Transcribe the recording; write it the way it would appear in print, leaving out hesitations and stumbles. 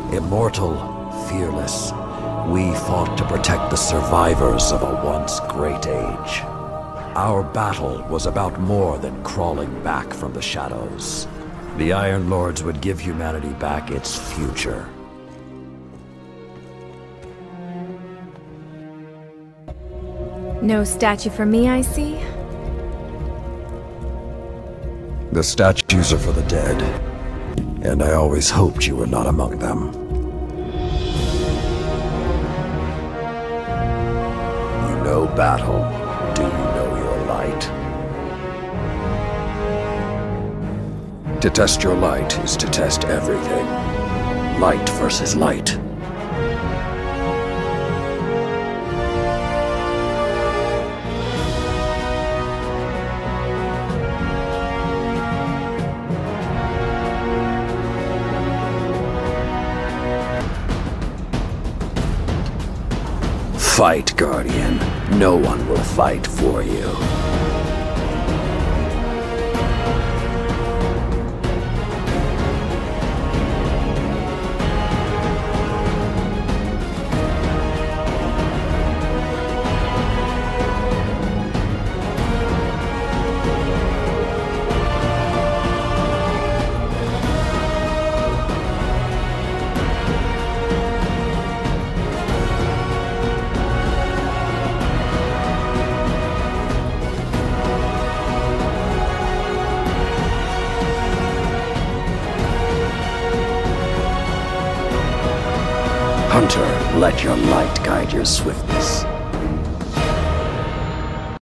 Immortal, fearless, we fought to protect the survivors of a once great age. Our battle was about more than crawling back from the shadows. The Iron Lords would give humanity back its future. No statue for me, I see? The statues are for the dead, and I always hoped you were not among them. You know battle. Do you know your light? To test your light is to test everything. Light versus light. Fight, Guardian. No one will fight for you. Hunter, let your light guide your swiftness.